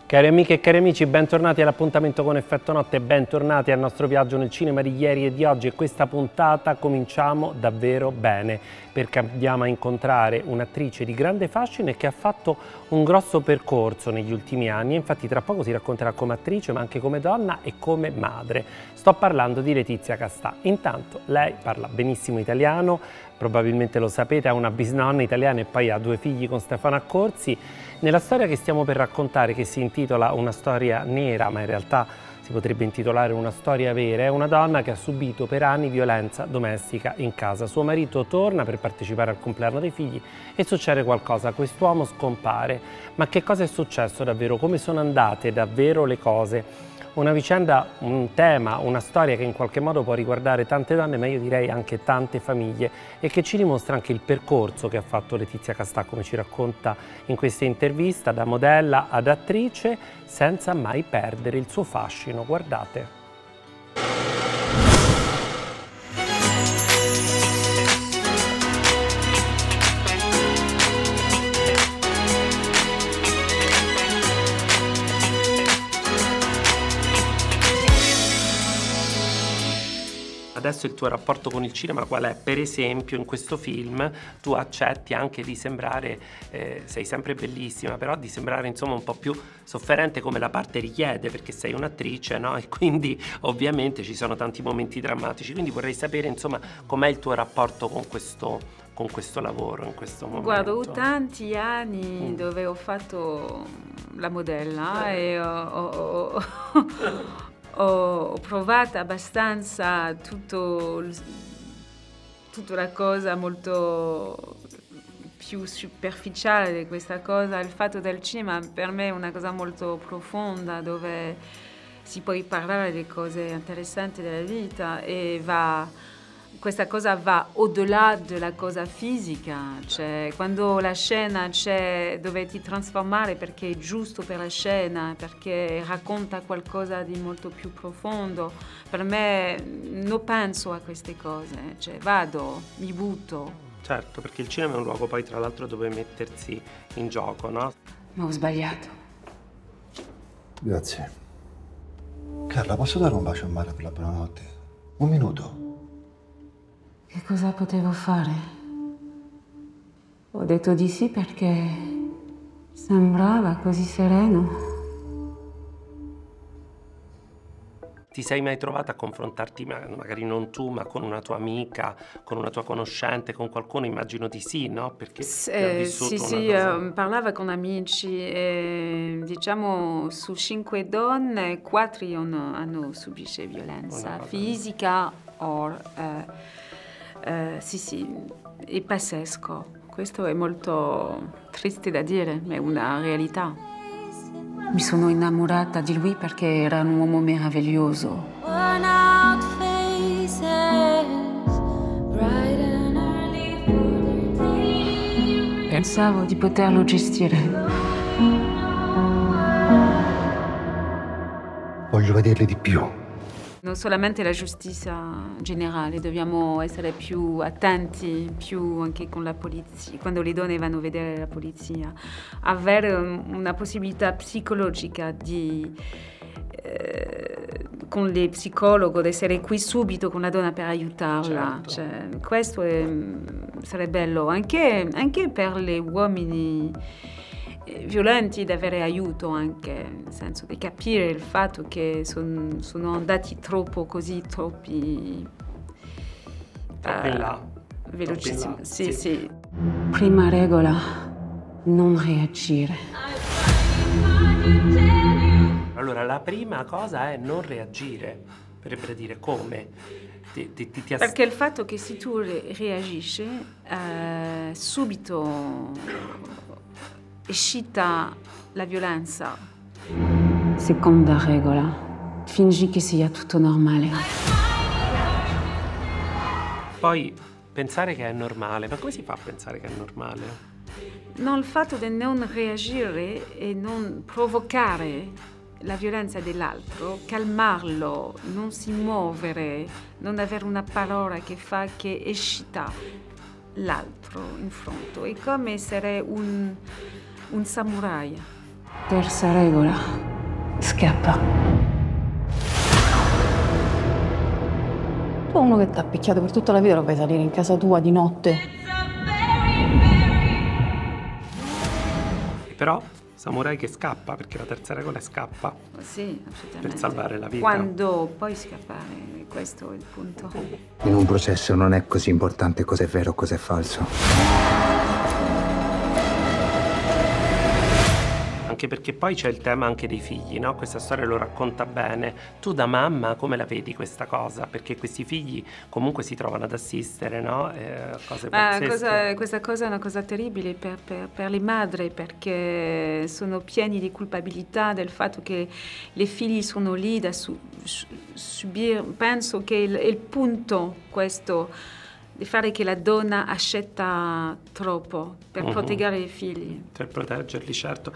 Cari amiche e cari amici, bentornati all'appuntamento con Effetto Notte e bentornati al nostro viaggio nel cinema di ieri e di oggi. E questa puntata cominciamo davvero bene, perché andiamo a incontrare un'attrice di grande fascino e che ha fatto un grosso percorso negli ultimi anni. E infatti tra poco si racconterà come attrice, ma anche come donna e come madre. Sto parlando di Letizia Castà. Intanto lei parla benissimo italiano, probabilmente lo sapete, ha una bisnonna italiana e poi ha 2 figli con Stefano Accorsi. Nella storia che stiamo per raccontare, che si intitola Una storia nera, ma in realtà si potrebbe intitolare Una storia vera, è una donna che ha subito per anni violenza domestica in casa. Suo marito torna per partecipare al compleanno dei figli e succede qualcosa, quest'uomo scompare. Ma che cosa è successo davvero? Come sono andate davvero le cose? Una vicenda, un tema, una storia che in qualche modo può riguardare tante donne, ma io direi anche tante famiglie, e che ci dimostra anche il percorso che ha fatto Letizia Castà, come ci racconta in questa intervista, da modella ad attrice, senza mai perdere il suo fascino. Guardate. Adesso il tuo rapporto con il cinema qual è? Per esempio in questo film tu accetti anche di sembrare, sei sempre bellissima, però di sembrare insomma un po' più sofferente come la parte richiede, perché sei un'attrice, no? E quindi ovviamente ci sono tanti momenti drammatici, quindi vorrei sapere insomma com'è il tuo rapporto con questo lavoro in questo momento. Guarda, ho tanti anni dove ho fatto la modella e ho provato abbastanza tutta la cosa molto più superficiale di questa cosa. Il fatto del cinema per me è una cosa molto profonda dove si può parlare di cose interessanti della vita e questa cosa va au-delà della cosa fisica, cioè quando la scena c'è dove ti trasformare perché è giusto per la scena, perché racconta qualcosa di molto più profondo, per me non penso a queste cose, cioè vado, mi butto. Certo, perché il cinema è un luogo poi tra l'altro dove mettersi in gioco, no? Ma ho sbagliato. Grazie. Carla, posso dare un bacio a Mara per la buonanotte? Un minuto. Che cosa potevo fare? Ho detto di sì perché sembrava così sereno. Ti sei mai trovata a confrontarti, magari non tu, ma con una tua amica, con una tua conoscente, con qualcuno? Immagino di sì, no? Perché hai vissuto sì, una cosa... parlava con amici e diciamo su 5 donne, 4 hanno subito violenza fisica o... sì, è pazzesco. Questo è molto triste da dire, ma è una realtà. Mi sono innamorata di lui perché era un uomo meraviglioso. Pensavo di poterlo gestire. Voglio vederli di più. Non solamente la giustizia generale, dobbiamo essere più attenti, più anche con la polizia, quando le donne vanno a vedere la polizia, avere una possibilità psicologica con le psicologo, di essere qui subito con la donna per aiutarla. Certo. Cioè, questo sarebbe bello, anche per gli uomini violenti, di avere aiuto anche, nel senso di capire il fatto che sono andati troppi in là. velocissimo. Troppi in là. Sì. Prima regola, non reagire. Allora, la prima cosa è non reagire, per dire come. Perché il fatto che se tu reagisci, subito escita la violenza. Seconda regola, fingi che sia tutto normale. Poi pensare che è normale, ma come si fa a pensare che è normale? No, il fatto di non reagire e non provocare la violenza dell'altro, calmarlo, non si muovere, non avere una parola che fa che escita l'altro in fronte. È come essere un samurai. Terza regola. Scappa. Tu uno che t'ha picchiato per tutta la vita lo fai salire in casa tua di notte. Però samurai che scappa, perché la terza regola è scappa. Sì, assolutamente. Per salvare la vita. Quando puoi scappare, questo è il punto. In un processo non è così importante cosa è vero o cosa è falso. Anche perché poi c'è il tema anche dei figli, no? Questa storia lo racconta bene. Tu da mamma come la vedi questa cosa? Perché questi figli comunque si trovano ad assistere, no? Cose pazzesche. Questa cosa è una cosa terribile per le madri, perché sono pieni di colpabilità del fatto che i figli sono lì da subire. Penso che il punto questo di fare che la donna accetta troppo per proteggere i figli. Per proteggerli, certo.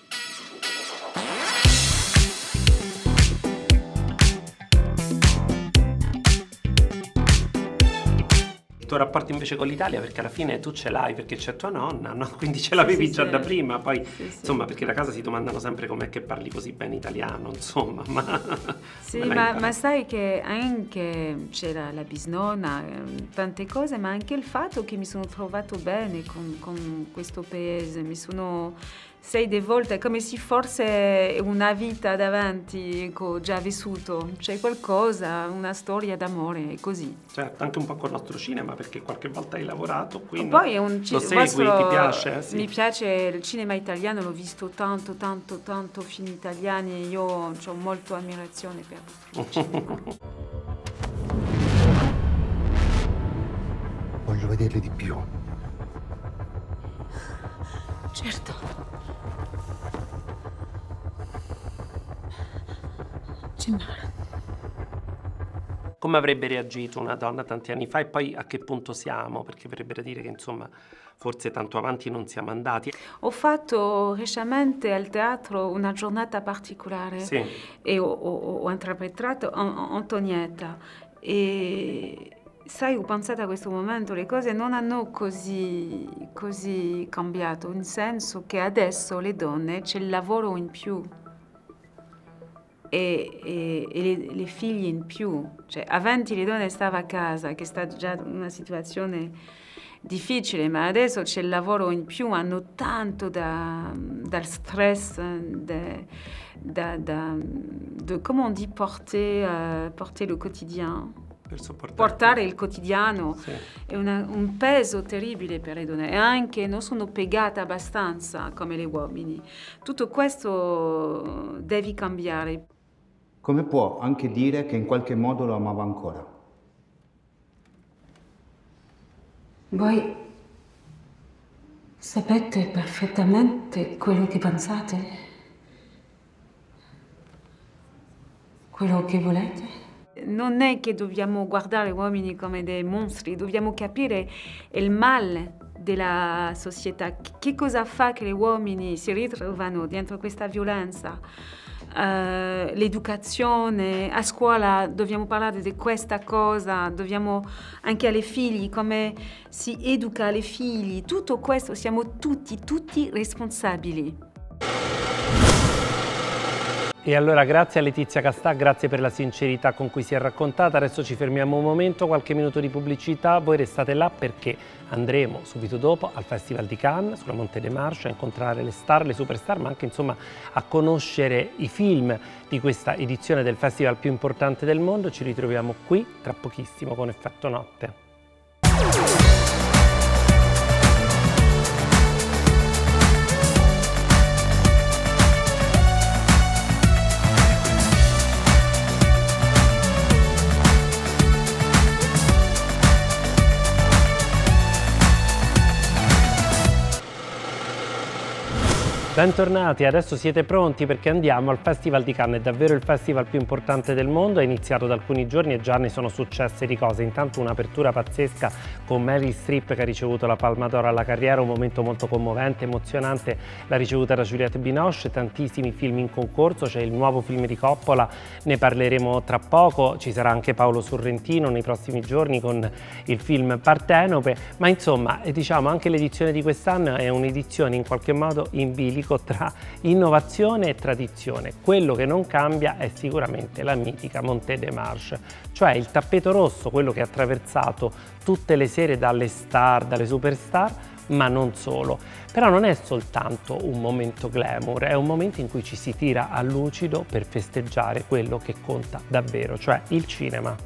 Il tuo rapporto invece con l'Italia, perché alla fine tu ce l'hai perché c'è tua nonna, no? Quindi ce l'avevi già da prima, poi insomma perché da casa si domandano sempre com'è che parli così bene italiano, insomma, ma sai che anche c'era la bisnonna, tante cose, ma anche il fatto che mi sono trovato bene con questo paese, mi sono 6 volte, come se fosse una vita davanti, già vissuto, c'è qualcosa, una storia d'amore, così. Certo, anche un po' con il nostro cinema, perché qualche volta hai lavorato, quindi poi lo segui, ti piace? Sì. Mi piace il cinema italiano, l'ho visto tanto film italiani e io ho molta ammirazione per il cinema. Voglio vederli di più. Certo. C'è male. Come avrebbe reagito una donna tanti anni fa e poi a che punto siamo? Perché verrebbe a dire che insomma forse tanto avanti non siamo andati. Ho fatto recentemente al teatro una giornata particolare e ho interpretato Antonietta e sai, ho pensato a questo momento, le cose non hanno così cambiato, nel senso che adesso le donne c'è il lavoro in più. E le figlie in più, cioè avanti le donne stavano a casa, che sta già una situazione difficile, ma adesso c'è il lavoro in più, hanno tanto dal stress, come on dit, porter le quotidien. Portare il quotidiano è un peso terribile per le donne e anche non sono piegate abbastanza come gli uomini. Tutto questo deve cambiare. Come può anche dire che in qualche modo lo amava ancora? Voi sapete perfettamente quello che pensate? Quello che volete? Non è che dobbiamo guardare gli uomini come dei mostri, dobbiamo capire il male della società. Che cosa fa che gli uomini si ritrovano dentro questa violenza? L'educazione, a scuola dobbiamo parlare di questa cosa, dobbiamo anche alle figli, come si educa alle figli, tutto questo siamo tutti responsabili. E allora grazie a Letizia Castà, grazie per la sincerità con cui si è raccontata. Adesso ci fermiamo un momento, qualche minuto di pubblicità, voi restate là perché andremo subito dopo al Festival di Cannes, sulla Monte dei Marches, a incontrare le star, le superstar, ma anche insomma a conoscere i film di questa edizione del festival più importante del mondo. Ci ritroviamo qui tra pochissimo con Effetto Notte. Bentornati, adesso siete pronti perché andiamo al Festival di Cannes, è davvero il festival più importante del mondo, è iniziato da alcuni giorni e già ne sono successe di cose. Intanto un'apertura pazzesca con Meryl Streep che ha ricevuto la Palma d'Oro alla carriera, un momento molto commovente, emozionante, l'ha ricevuta da Juliette Binoche, tantissimi film in concorso, c'è il nuovo film di Coppola, ne parleremo tra poco, ci sarà anche Paolo Sorrentino nei prossimi giorni con il film Partenope, ma insomma diciamo anche l'edizione di quest'anno è un'edizione in qualche modo in bilico disco tra innovazione e tradizione. Quello che non cambia è sicuramente la mitica Montée de Marche, cioè il tappeto rosso, quello che ha attraversato tutte le serie dalle star, dalle superstar, ma non solo. Però non è soltanto un momento glamour, è un momento in cui ci si tira a lucido per festeggiare quello che conta davvero, cioè il cinema.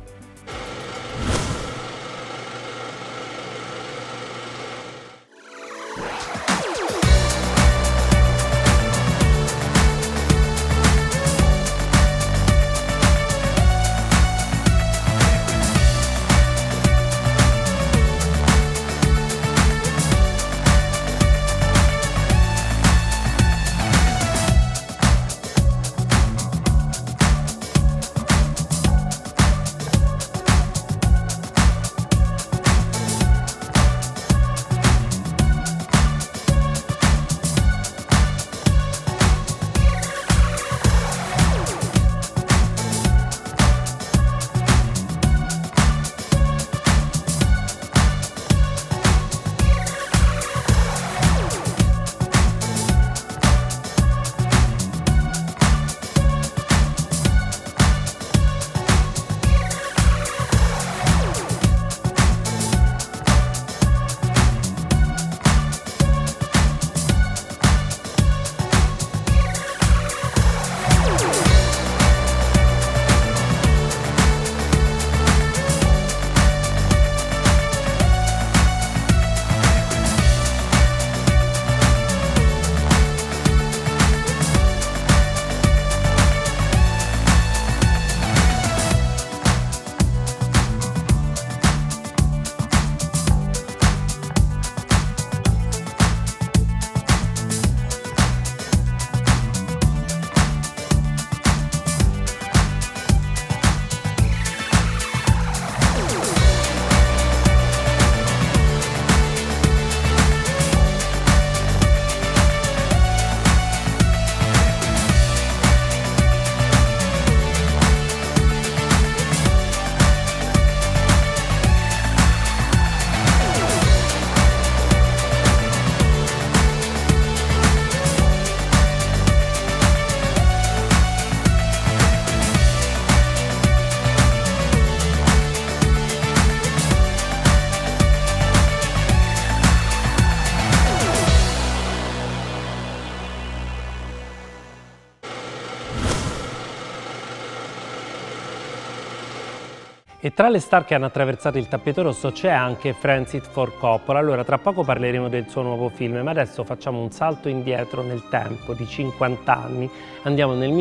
E tra le star che hanno attraversato il tappeto rosso c'è anche Francis Ford Coppola. Allora, tra poco parleremo del suo nuovo film, ma adesso facciamo un salto indietro nel tempo di 50 anni. Andiamo nel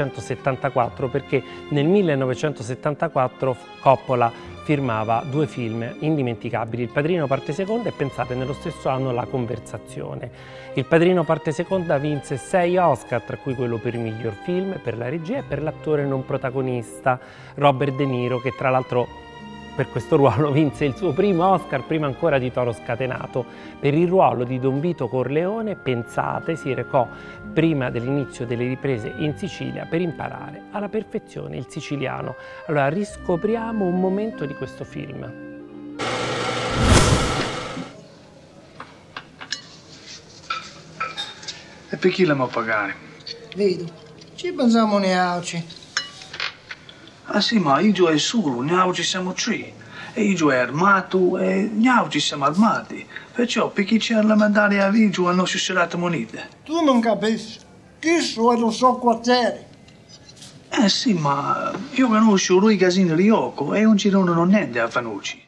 1974, perché nel 1974 Coppola firmava due film indimenticabili, Il Padrino parte seconda e, pensate, nello stesso anno La Conversazione. Il Padrino parte seconda vinse 6 Oscar, tra cui quello per il miglior film, per la regia e per l'attore non protagonista Robert De Niro, che tra l'altro per questo ruolo vinse il suo primo Oscar, prima ancora di Toro Scatenato. Per il ruolo di Don Vito Corleone, pensate, si recò prima dell'inizio delle riprese in Sicilia per imparare alla perfezione il siciliano. Allora riscopriamo un momento di questo film. E per chi la può pagare? Vedo, ci pensiamo neanche. Ah sì, ma io è solo, noi ci siamo tre. E io è armato e noi ci siamo armati. Perciò per chi c'è la medaglia a vigio hanno suscitato monete. Tu non capisci, questo è lo so quartiere. Sì, ma io conosco lui Casino Rioco e un girone non niente a Fanucci.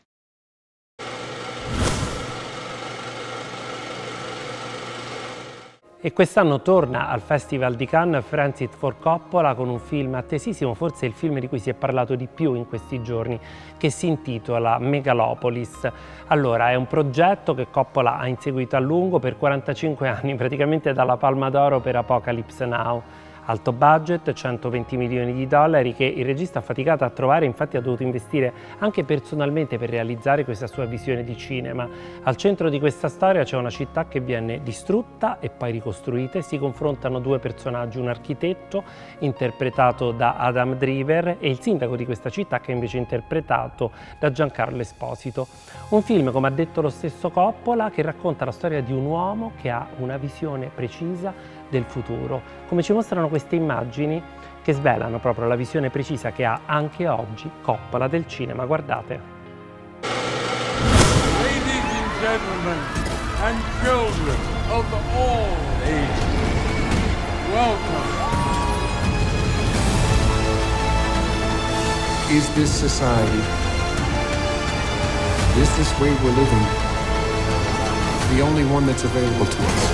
E quest'anno torna al Festival di Cannes Francis Ford Coppola con un film attesissimo, forse il film di cui si è parlato di più in questi giorni, che si intitola Megalopolis. Allora, è un progetto che Coppola ha inseguito a lungo per 45 anni, praticamente dalla Palma d'Oro per Apocalypse Now. Alto budget, 120 milioni di dollari, che il regista ha faticato a trovare, infatti ha dovuto investire anche personalmente per realizzare questa sua visione di cinema. Al centro di questa storia c'è una città che viene distrutta e poi ricostruita e si confrontano due personaggi, un architetto interpretato da Adam Driver e il sindaco di questa città che è invece interpretato da Giancarlo Esposito. Un film, come ha detto lo stesso Coppola, che racconta la storia di un uomo che ha una visione precisa del futuro, come ci mostrano queste immagini che svelano proprio la visione precisa che ha anche oggi Coppola del cinema. Guardate. Ladies and gentlemen and children of all ages, welcome. Is this society, is this way we're living, the only one that's available to us?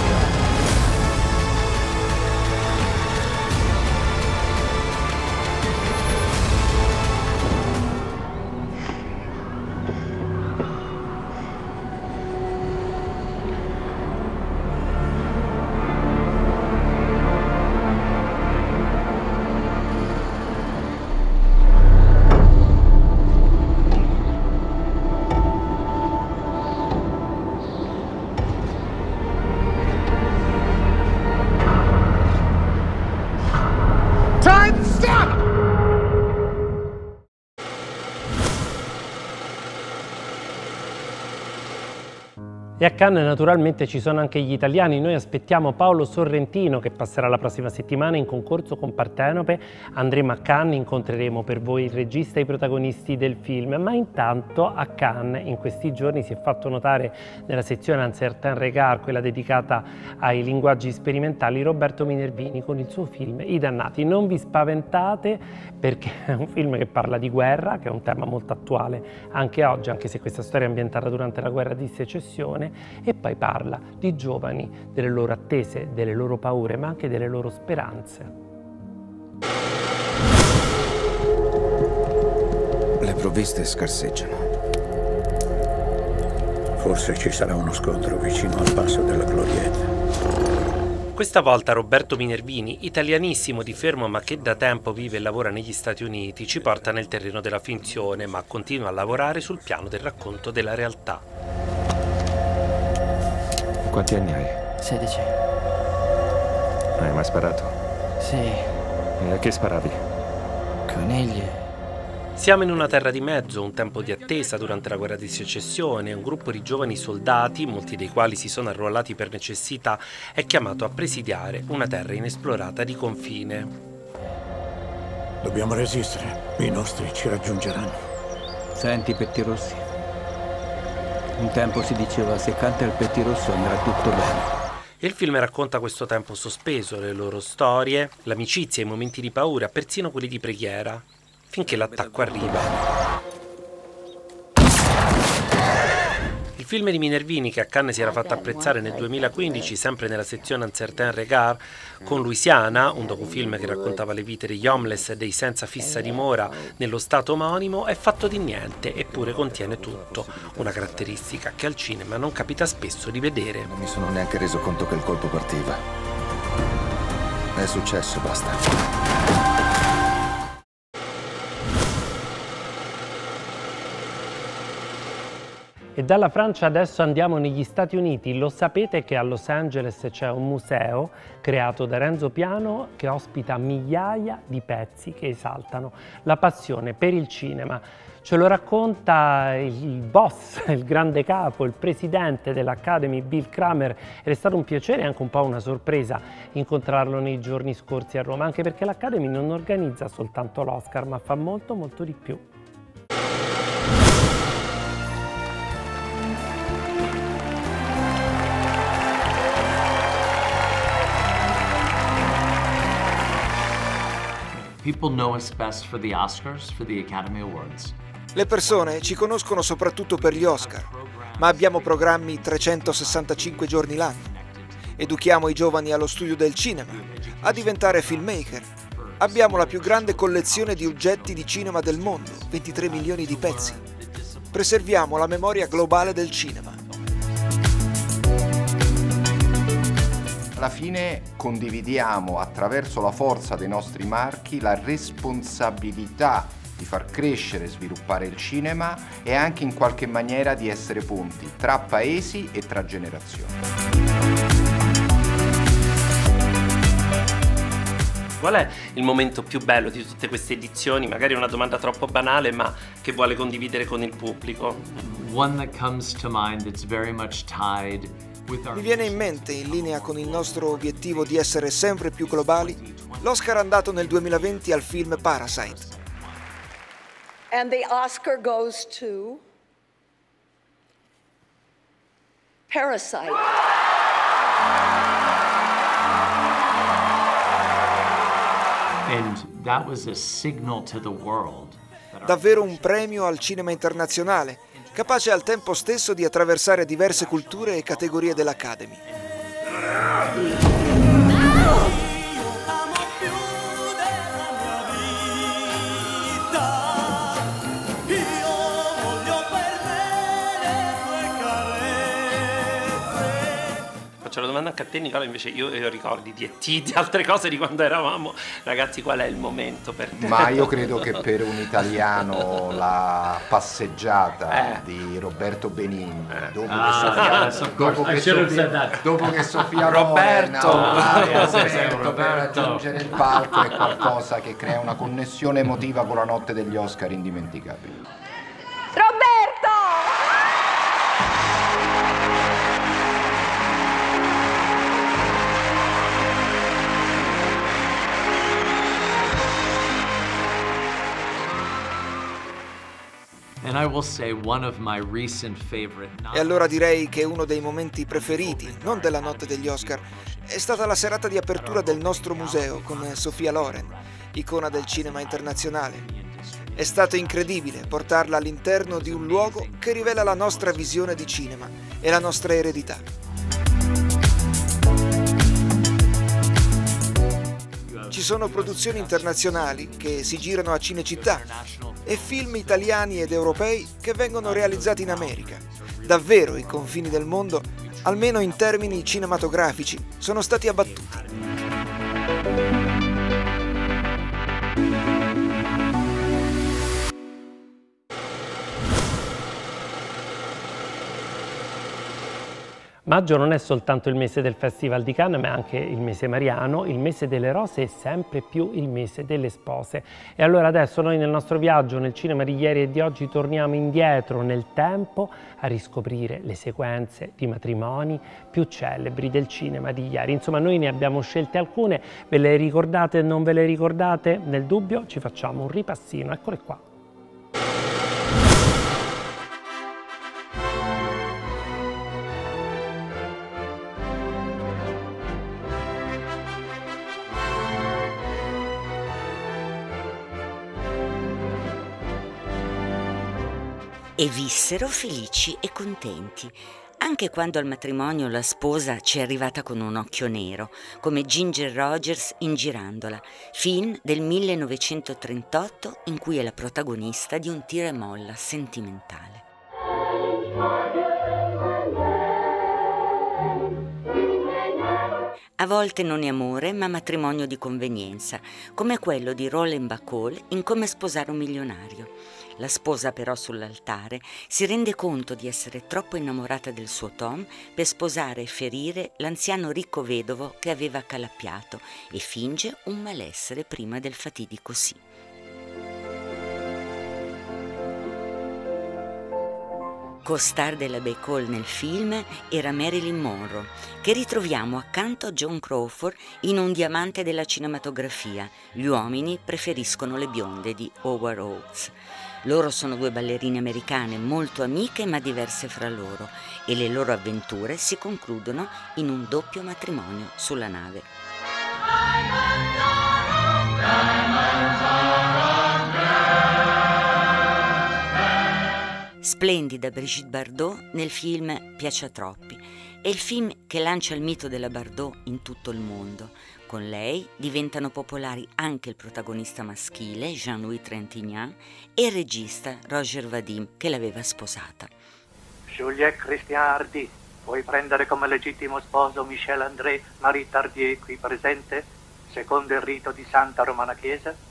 E a Cannes naturalmente ci sono anche gli italiani. Noi aspettiamo Paolo Sorrentino che passerà la prossima settimana in concorso con Partenope. Andremo a Cannes, incontreremo per voi il regista e i protagonisti del film. Ma intanto a Cannes in questi giorni si è fatto notare nella sezione Un certain regard, quella dedicata ai linguaggi sperimentali, Roberto Minervini con il suo film I Dannati. Non vi spaventate perché è un film che parla di guerra, che è un tema molto attuale anche oggi, anche se questa storia è ambientata durante la guerra di secessione. E poi parla di giovani, delle loro attese, delle loro paure, ma anche delle loro speranze. Le provviste scarseggiano. Forse ci sarà uno scontro vicino al passo della Glorietta. Questa volta Roberto Minervini, italianissimo di fermo ma che da tempo vive e lavora negli Stati Uniti, ci porta nel terreno della finzione, ma continua a lavorare sul piano del racconto della realtà. Quanti anni hai? 16. Hai mai sparato? Sì. E a che sparavi? Conigli. Siamo in una terra di mezzo, un tempo di attesa durante la guerra di secessione. Un gruppo di giovani soldati, molti dei quali si sono arruolati per necessità, è chiamato a presidiare una terra inesplorata di confine. Dobbiamo resistere, i nostri ci raggiungeranno. Senti, Pettirossi. Un tempo si diceva se canta il pettirosso andrà tutto bene. Il film racconta questo tempo sospeso, le loro storie, l'amicizia, i momenti di paura, persino quelli di preghiera, finché l'attacco arriva. Il film di Minervini, che a Cannes si era fatto apprezzare nel 2015, sempre nella sezione Un certain regard, con Louisiana, un docufilm che raccontava le vite degli homeless e dei senza fissa dimora nello stato omonimo, è fatto di niente, eppure contiene tutto, una caratteristica che al cinema non capita spesso di vedere. Non mi sono neanche reso conto che il colpo partiva. È successo, basta. E dalla Francia adesso andiamo negli Stati Uniti. Lo sapete che a Los Angeles c'è un museo creato da Renzo Piano che ospita migliaia di pezzi che esaltano la passione per il cinema. Ce lo racconta il boss, il grande capo, il presidente dell'Academy, Bill Kramer, ed è stato un piacere e anche un po' una sorpresa incontrarlo nei giorni scorsi a Roma, anche perché l'Academy non organizza soltanto l'Oscar, ma fa molto di più. People know us best for the Oscars, for the Academy Awards. Le persone ci conoscono soprattutto per gli Oscar, ma abbiamo programmi 365 giorni l'anno. Educhiamo i giovani allo studio del cinema, a diventare filmmaker. Abbiamo la più grande collezione di oggetti di cinema del mondo, 23 milioni di pezzi. Preserviamo la memoria globale del cinema. Alla fine condividiamo attraverso la forza dei nostri marchi la responsabilità di far crescere e sviluppare il cinema e anche in qualche maniera di essere ponti tra paesi e tra generazioni. Qual è il momento più bello di tutte queste edizioni? Magari è una domanda troppo banale, ma che vuole condividere con il pubblico. One that comes to mind that's very much tied Mi viene in mente, in linea con il nostro obiettivo di essere sempre più globali, l'Oscar andato nel 2020 al film Parasite. And the Oscar goes to Parasite. And that was a signal to the world. Davvero un premio al cinema internazionale, capace al tempo stesso di attraversare diverse culture e categorie dell'Academy. Faccio la domanda anche a te, Nicola, invece io ricordi di E.T., di altre cose di quando eravamo ragazzi. Qual è il momento per te? Ma io credo che per un italiano la passeggiata di Roberto Benigni, dopo che Sofia Loren per raggiungere il palco, è qualcosa che crea una connessione emotiva con la notte degli Oscar indimenticabile. Roberto! And I will say one of my recent favorite. E allora direi che uno dei momenti preferiti, non della notte degli Oscar, è stata la serata di apertura del nostro museo con Sofia Loren, icona del cinema internazionale. È stato incredibile portarla all'interno di un luogo che rivela la nostra visione di cinema e la nostra eredità. Ci sono produzioni internazionali che si girano a Cinecittà e film italiani ed europei che vengono realizzati in America. Davvero i confini del mondo, almeno in termini cinematografici, sono stati abbattuti. Maggio non è soltanto il mese del Festival di Cannes, ma è anche il mese mariano, il mese delle rose e sempre più il mese delle spose. E allora adesso noi nel nostro viaggio nel cinema di ieri e di oggi torniamo indietro nel tempo a riscoprire le sequenze di matrimoni più celebri del cinema di ieri. Insomma, noi ne abbiamo scelte alcune, ve le ricordate o non ve le ricordate? Nel dubbio ci facciamo un ripassino, eccole qua. E vissero felici e contenti, anche quando al matrimonio la sposa ci è arrivata con un occhio nero, come Ginger Rogers in Girandola, film del 1938 in cui è la protagonista di un tira e molla sentimentale. A volte non è amore, ma matrimonio di convenienza, come quello di Roland Bacall in Come sposare un milionario. La sposa però sull'altare si rende conto di essere troppo innamorata del suo Tom per sposare e ferire l'anziano ricco vedovo che aveva accalappiato e finge un malessere prima del fatidico sì. Co-star della Bacall nel film era Marilyn Monroe, che ritroviamo accanto a Joan Crawford in Un diamante della cinematografia. Gli uomini preferiscono le bionde di Howard Hawks. Loro sono due ballerine americane molto amiche ma diverse fra loro e le loro avventure si concludono in un doppio matrimonio sulla nave. Splendida Brigitte Bardot nel film Piace a troppi. È il film che lancia il mito della Bardot in tutto il mondo. Con lei diventano popolari anche il protagonista maschile, Jean-Louis Trintignant, e il regista Roger Vadim, che l'aveva sposata. Juliette Christian Hardy, vuoi prendere come legittimo sposo Michel André Marie Tardieu qui presente, secondo il rito di Santa Romana Chiesa?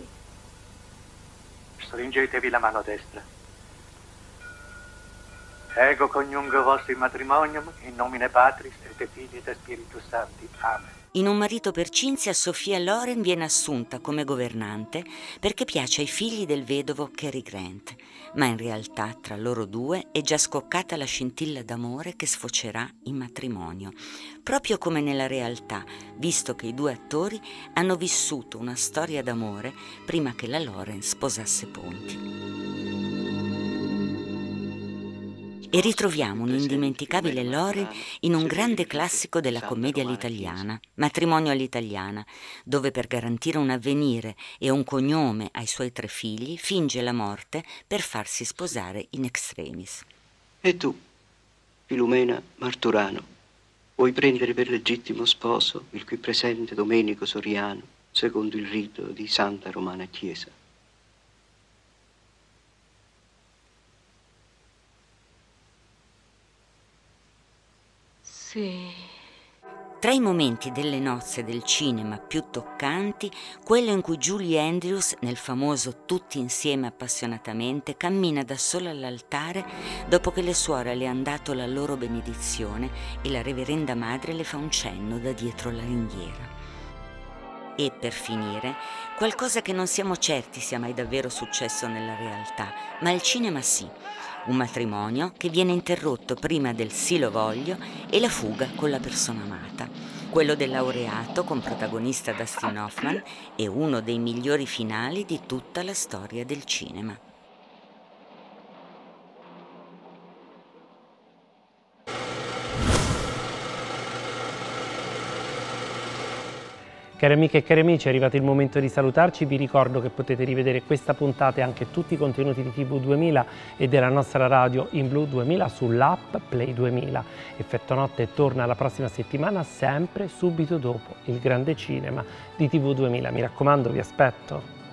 Stringetevi la mano destra. Ego coniungo vostri matrimonium in nomine Patris et Filii et Spiritus Sancti. Amen. In Un marito per Cinzia, Sophia Loren viene assunta come governante perché piace ai figli del vedovo Cary Grant, ma in realtà tra loro due è già scoccata la scintilla d'amore che sfocerà in matrimonio, proprio come nella realtà, visto che i due attori hanno vissuto una storia d'amore prima che la Loren sposasse Ponti. E ritroviamo un'indimenticabile Loren in un grande classico della commedia all'italiana, Matrimonio all'italiana, dove per garantire un avvenire e un cognome ai suoi 3 figli finge la morte per farsi sposare in extremis. E tu, Filumena Marturano, vuoi prendere per legittimo sposo il qui presente Domenico Soriano, secondo il rito di Santa Romana Chiesa? Sì. Tra i momenti delle nozze del cinema più toccanti, quello in cui Julie Andrews, nel famoso Tutti insieme appassionatamente, cammina da sola all'altare dopo che le suore le hanno dato la loro benedizione e la reverenda madre le fa un cenno da dietro la ringhiera. E per finire, qualcosa che non siamo certi sia mai davvero successo nella realtà, ma al cinema sì. Un matrimonio che viene interrotto prima del sì lo voglio e la fuga con la persona amata. Quello del laureato con protagonista Dustin Hoffman è uno dei migliori finali di tutta la storia del cinema. Cari amiche e cari amici, è arrivato il momento di salutarci. Vi ricordo che potete rivedere questa puntata e anche tutti i contenuti di TV 2000 e della nostra radio in blu 2000 sull'app Play 2000. Effetto Notte torna la prossima settimana, sempre subito dopo il grande cinema di TV 2000. Mi raccomando, vi aspetto.